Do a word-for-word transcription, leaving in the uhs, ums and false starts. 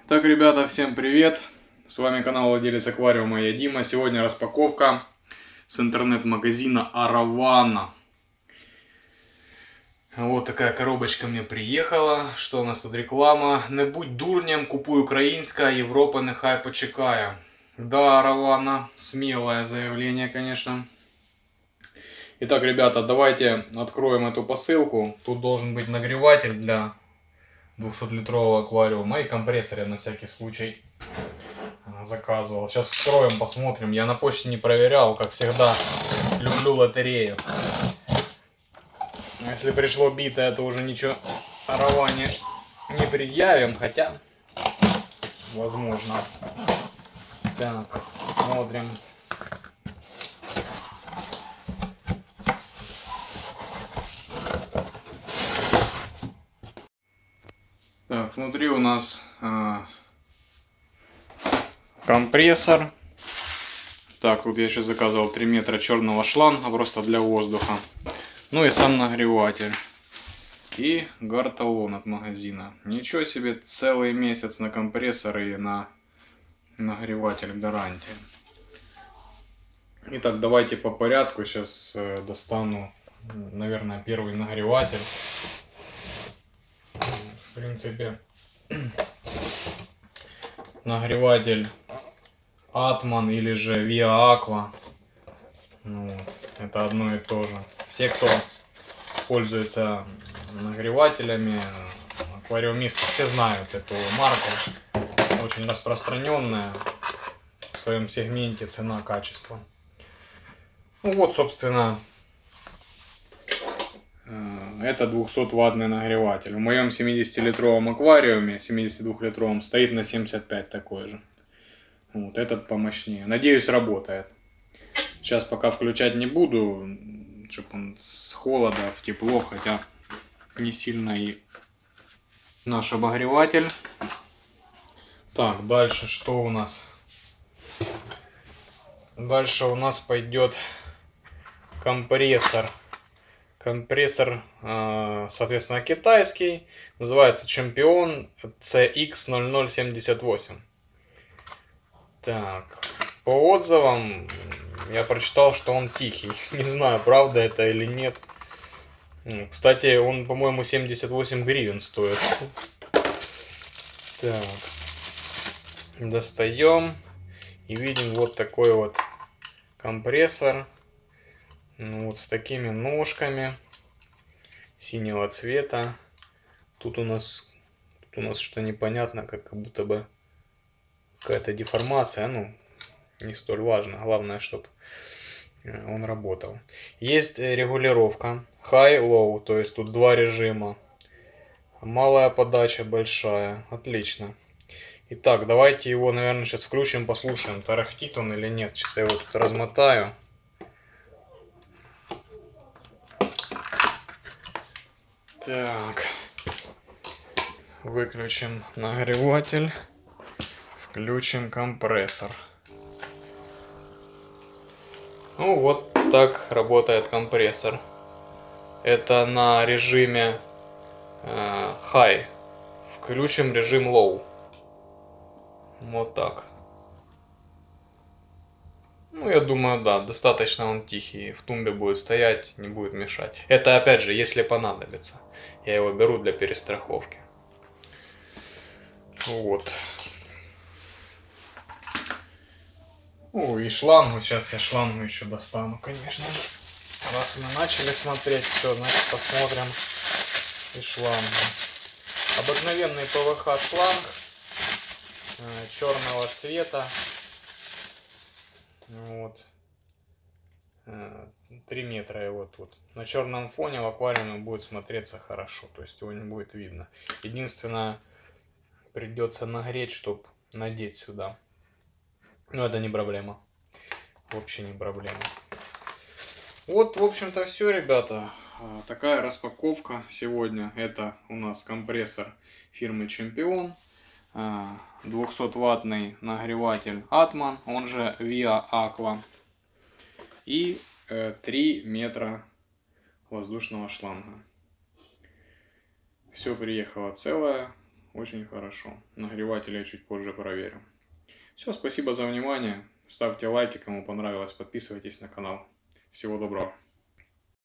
Так, ребята, всем привет! С вами канал Владелец Аквариума, я Дима. Сегодня распаковка с интернет-магазина Aravana. Вот такая коробочка мне приехала. Что у нас тут реклама? Не будь дурнем, купуй українська, Європа нехай почекає. Да, Aravana, смелое заявление, конечно. Итак, ребята, давайте откроем эту посылку. Тут должен быть нагреватель для двухсотлитрового аквариума и компрессор я на всякий случай заказывал. Сейчас вскроем, посмотрим. Я на почте не проверял, как всегда люблю лотерею. Если пришло битое, то уже ничего Aravane не предъявим, хотя возможно. Так, смотрим. Так, внутри у нас а, компрессор. Так, вот я еще заказывал три метра черного шланга, просто для воздуха. Ну и сам нагреватель. И гарталон от магазина. Ничего себе, целый месяц на компрессор и на нагреватель гарантия. Итак, давайте по порядку. Сейчас достану, наверное, первый нагреватель. В принципе, нагреватель Atman или же Via Aqua. Ну, это одно и то же. Все, кто пользуется нагревателями, аквариумисты, все знают эту марку. Очень распространенная в своем сегменте цена-качество. Ну вот, собственно, это двухсотваттный нагреватель. В моем семидесятилитровом аквариуме, семидесятидвухлитровом, стоит на семьдесят пять такой же. Вот этот помощнее. Надеюсь, работает. Сейчас пока включать не буду, чтобы он с холода в тепло, хотя не сильно и наш обогреватель. Так, дальше что у нас? Дальше у нас пойдет компрессор. Компрессор, соответственно, китайский. Называется Чемпион си икс ноль ноль семьдесят восемь. Так, по отзывам я прочитал, что он тихий. Не знаю, правда это или нет. Кстати, он, по-моему, семьдесят восемь гривен стоит. Так, достаем и видим вот такой вот компрессор. Ну, вот с такими ножками синего цвета. Тут у нас, тут у нас что-то непонятно, как будто бы какая-то деформация. Ну, не столь важно. Главное, чтобы он работал. Есть регулировка high-low, то есть тут два режима. Малая подача, большая. Отлично. Итак, давайте его, наверное, сейчас включим, послушаем, тарахтит он или нет. Сейчас я его тут размотаю. Так, выключим нагреватель, включим компрессор. Ну вот так работает компрессор. Это на режиме э, High. Включим режим Low. Вот так. Ну, я думаю, да, достаточно он тихий. В тумбе будет стоять, не будет мешать. Это, опять же, если понадобится. Я его беру для перестраховки. Вот. О, и шлангу. Сейчас я шлангу еще достану, конечно. Раз мы начали смотреть, все, значит, посмотрим и шлангу. Обыкновенный пэ вэ ха шланг э, черного цвета. Вот. три метра его тут. На черном фоне в аквариуме будет смотреться хорошо. То есть его не будет видно. Единственное, придется нагреть, чтобы надеть сюда. Но это не проблема. Вообще не проблема. Вот, в общем-то, все, ребята. Такая распаковка сегодня. Это у нас компрессор фирмы Чемпион. двухсотваттный нагреватель Atman, он же Via Aqua. И э, три метра воздушного шланга. Все приехало целое. очень хорошо. Нагреватель я чуть позже проверю. Все, спасибо за внимание. Ставьте лайки, кому понравилось. Подписывайтесь на канал. Всего доброго.